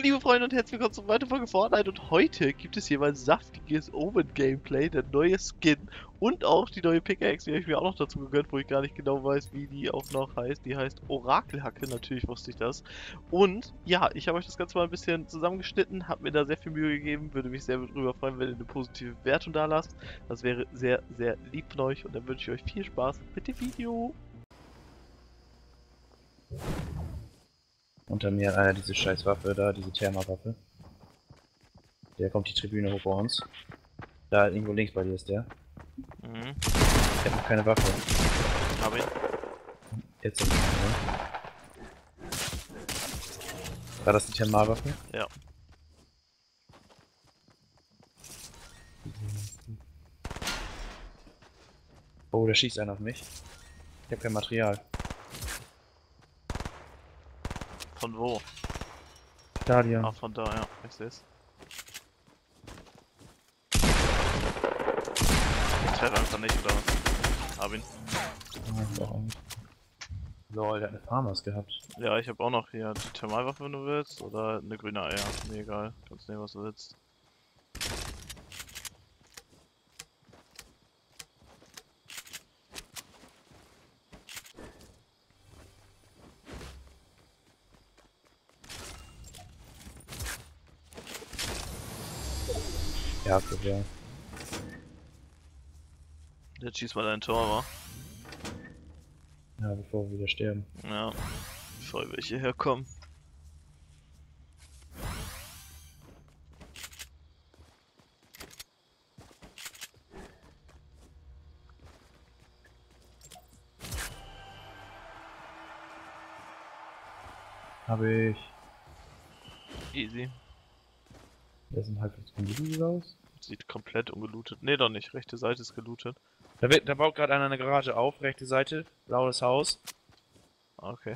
liebe Freunde und herzlich willkommen zur weiteren Folge Fortnite und heute gibt es hier mal saftiges Omen-Gameplay, der neue Skin und auch die neue Pickaxe, die habe ich mir auch noch dazu gegönnt, wo ich gar nicht genau weiß, wie die auch noch heißt. Die heißt Orakelhacke, natürlich wusste ich das. Und ja, ich habe euch das Ganze mal ein bisschen zusammengeschnitten, habe mir da sehr viel Mühe gegeben, würde mich sehr darüber freuen, wenn ihr eine positive Bewertung da lasst. Das wäre sehr, sehr lieb von euch und dann wünsche ich euch viel Spaß mit dem Video. Unter mir hat einer diese scheiß Waffe da, diese Thermawaffe. Der kommt die Tribüne hoch bei uns. Da irgendwo links bei dir ist der. Mhm. Ich hab noch keine Waffe. Hab ihn. Jetzt hab ich eine. War das die Thermalwaffe? Ja. Oh, da schießt einer auf mich. Ich hab kein Material. Von wo? Stadion. Ah, von da, ja. Ich seh's. Ich treffe einfach nicht, oder was? Hab ihn. Lol, der hat eine Farmers gehabt. Ja, ich habe auch noch hier die Thermalwaffe, wenn du willst, oder eine grüne Eier. Mir egal. Kannst nehmen, was du willst. Ja, gut, ja. Jetzt schieß mal dein Tor, wa? Ja, bevor wir wieder sterben. Ja. Bevor welche herkommen. Habe ich. Easy. Der sind halbwegs ungelootet aus. Sieht komplett ungelootet. Ne, doch nicht. Rechte Seite ist gelootet. Da baut gerade einer eine Garage auf, rechte Seite, blaues Haus. Okay.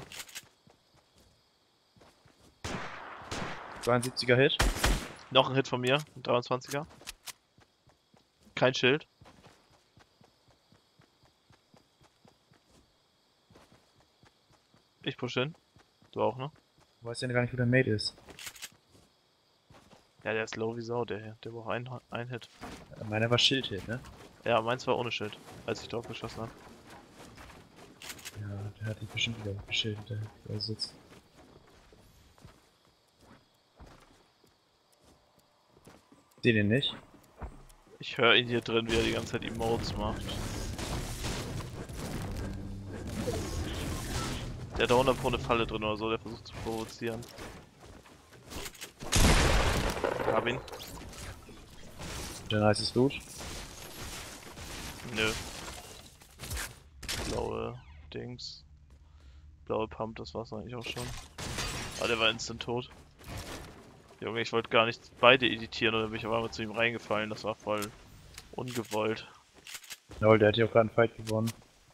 72er Hit. Noch ein Hit von mir. Ein 23er. Kein Schild. Ich push hin. Du auch, ne? Du weißt ja gar nicht, wo der Mate ist. Ja, der ist low wie Sau, der hier. Der braucht einen Hit. Meiner war Schild-Hit, ne? Ja, meins war ohne Schild, als ich drauf geschossen habe. Ja, der hat dich bestimmt wieder beschildert, der da sitzt. Seh den nicht. Ich höre ihn hier drin, wie er die ganze Zeit Emotes macht. Der hat da 100 pro eine Falle drin oder so, der versucht zu provozieren. Hab ihn. Der nice Loot. Nö. Blaue Dings. Blaue Pump, das war's eigentlich auch schon. Ah, der war instant tot. Junge, ich wollte gar nicht beide editieren oder bin ich auf einmal zu ihm reingefallen. Das war voll ungewollt. Lol, der hat hier auch gerade einen Fight gewonnen.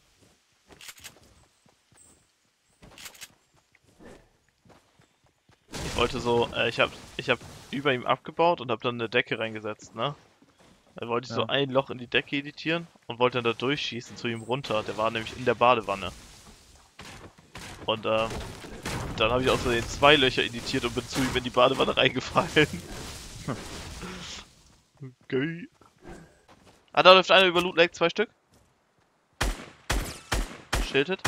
Ich wollte so, ich hab über ihm abgebaut und hab dann eine Decke reingesetzt, ne? Dann wollte ich so ein Loch in die Decke editieren und wollte dann da durchschießen zu ihm runter. Der war nämlich in der Badewanne. Und dann habe ich aus Versehen 2 Löcher editiert und bin zu ihm in die Badewanne reingefallen. Okay. Ah, da läuft einer über Loot Lake, 2 Stück. Schildet.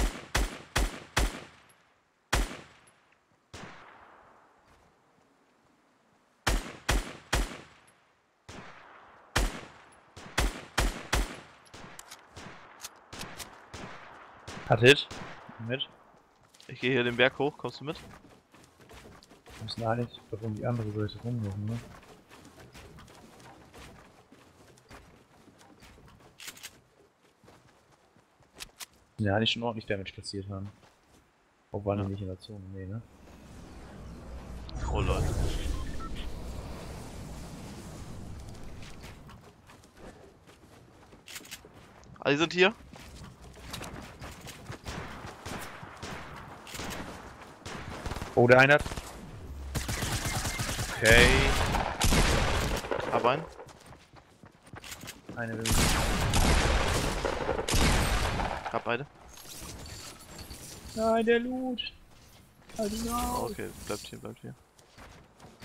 Hat Hit. Mit. Ich gehe hier den Berg hoch, kommst du mit? Wir müssen eigentlich doch um die andere Seite rumlaufen, ne? Ja, eigentlich schon ordentlich Damage kassiert haben. Obwohl Ja. die nicht in der Zone, nee, ne? Oh Leute. Ah, die sind hier. Oh, der eine hat. Okay. Hab einen. Eine will. Hab beide. Nein, der Loot! Also Oh, okay, bleibt hier, bleibt hier.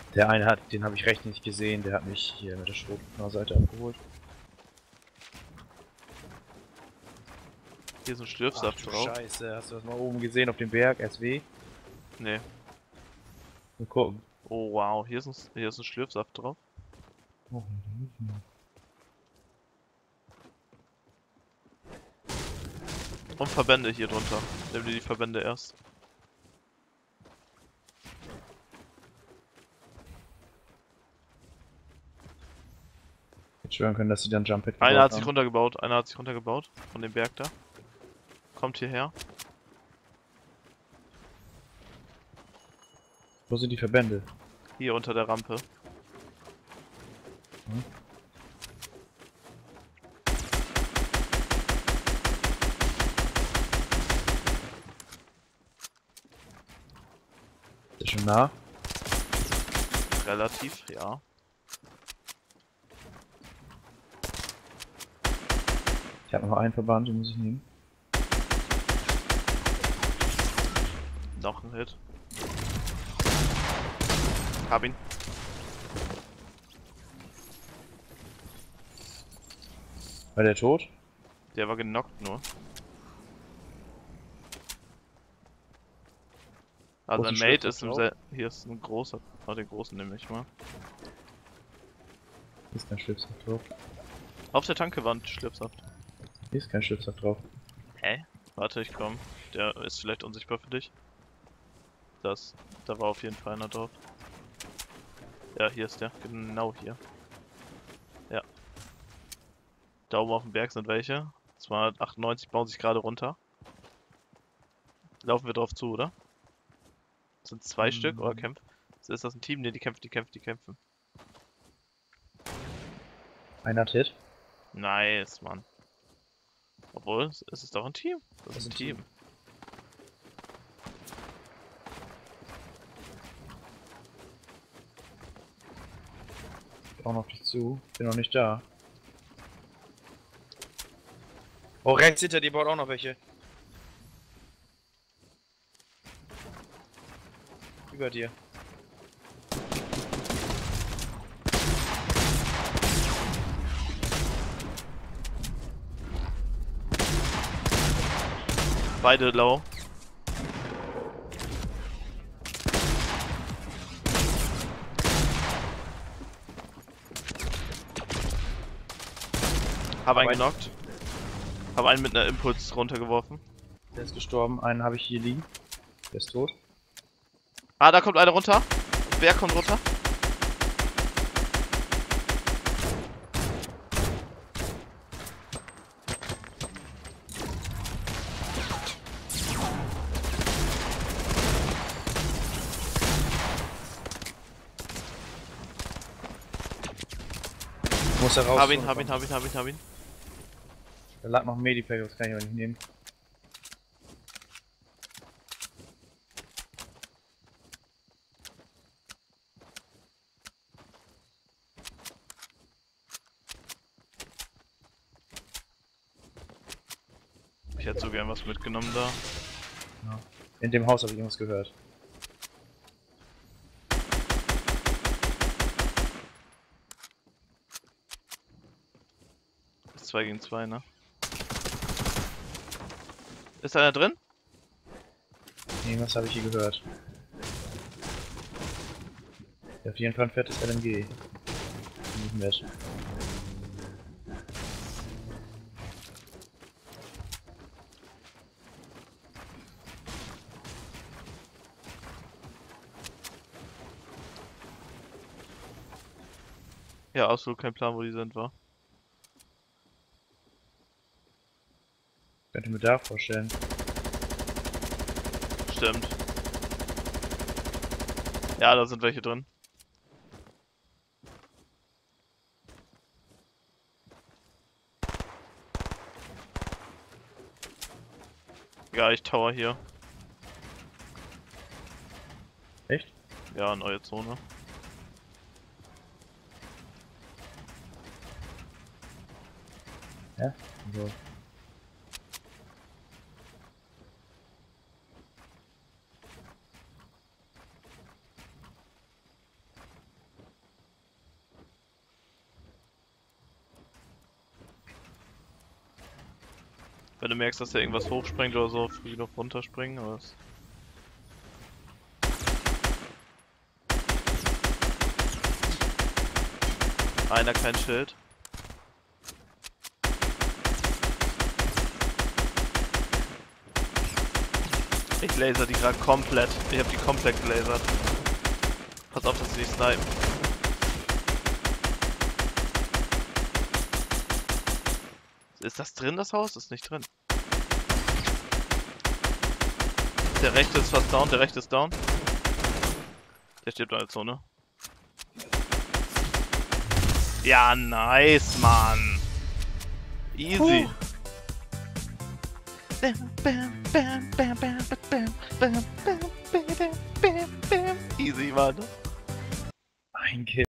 Der eine hat, den habe ich recht nicht gesehen, der hat mich hier mit der Schrotseite abgeholt. Hier ist ein Ach Schlürfsaft du drauf. Scheiße, hast du das mal oben gesehen auf dem Berg, SW? Nee. Mal gucken. Oh wow, hier ist ein Schlürfsaft drauf. Oh, Und Verbände hier drunter. Nimm dir die Verbände erst. hätte schwören können, dass sie dann Jump Pit Einer gebaut hat sich haben. runtergebaut, einer hat sich runtergebaut. Von dem Berg da. Kommt hierher. Wo sind die Verbände? Hier unter der Rampe. Hm? Ist der schon nah? Relativ, ja. Ich habe noch einen Verband, den muss ich nehmen. Noch ein Hit. Hab ihn. War der tot? Der war genockt nur. Also Großen ein Mate ist Schlüpfer im hier ist ein großer. Oh, den großen nehme ich mal. Hier ist kein Schlüpfsack drauf. Auf der Tankewand, Schlürfsaft. Hier ist kein Schlüpfsack drauf. Hä? Warte, ich komm. Der ist vielleicht unsichtbar für dich. Da war auf jeden Fall einer drauf. Ja, hier ist der. Genau hier. Ja. Da oben auf dem Berg sind welche. 298 bauen sich gerade runter. Laufen wir drauf zu, oder? Sind zwei Stück oder kämpfen? Ist das ein Team? Ne, die kämpfen. Einer hat Hit. Nice, Mann. Obwohl, es ist doch ein Team. Das ist ein Team. Auch noch dich zu. Bin noch nicht da. Oh, rechts hinter dir baut auch noch welche. Über dir. Beide low. Hab einen genockt. Hab einen mit einer Impuls runtergeworfen. Der ist gestorben. Einen habe ich hier liegen. Der ist tot. Ah, da kommt einer runter. Wer kommt runter? Muss er raus. Hab ihn. Da lag noch ein Medipack, das kann ich aber nicht nehmen. Ich hätte so gern was mitgenommen da. Ja. In dem Haus habe ich irgendwas gehört. Ist 2 gegen 2, ne? Ist einer drin? Irgendwas habe ich hier gehört. Der auf jeden Fall ein fettes LMG. Nicht mit. Ja, absolut kein Plan, wo die sind, war. Könnte mir da vorstellen. Stimmt. Ja, da sind welche drin. Ja, ich tower hier. Echt? Ja, neue Zone. Ja? So. Wenn du merkst, dass der irgendwas hochspringt oder so, früh noch runterspringen, oder was? Einer kein Schild. Ich laser die gerade komplett. Ich hab die komplett gelasert. Pass auf, dass sie nicht snipen. Ist das drin, das Haus? Ist nicht drin. Der rechte ist fast down, der rechte ist down. Der steht da jetzt so, ne? Ja, nice, Mann. Easy. Easy, Mann. Ein Kill.